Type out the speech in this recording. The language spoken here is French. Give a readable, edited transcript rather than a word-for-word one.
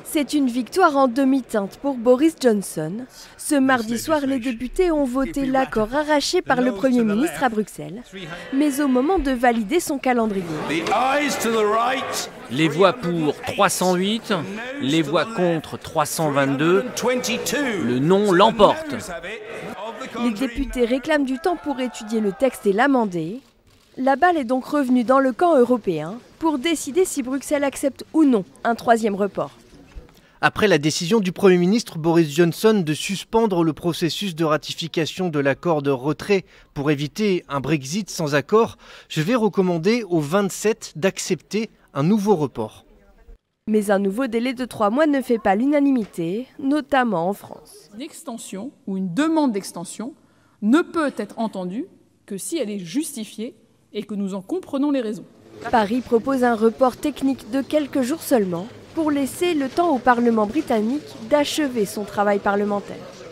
C'est une victoire en demi-teinte pour Boris Johnson. Ce mardi soir, les députés ont voté l'accord arraché par le Premier ministre à Bruxelles. Mais au moment de valider son calendrier, les voix pour 308, les voix contre 322, le non l'emporte. Les députés réclament du temps pour étudier le texte et l'amender. La balle est donc revenue dans le camp européen pour décider si Bruxelles accepte ou non un troisième report. Après la décision du Premier ministre Boris Johnson de suspendre le processus de ratification de l'accord de retrait pour éviter un Brexit sans accord, je vais recommander aux 27 d'accepter un nouveau report. Mais un nouveau délai de 3 mois ne fait pas l'unanimité, notamment en France. Une extension ou une demande d'extension ne peut être entendue que si elle est justifiée et que nous en comprenons les raisons. Paris propose un report technique de quelques jours seulement pour laisser le temps au Parlement britannique d'achever son travail parlementaire.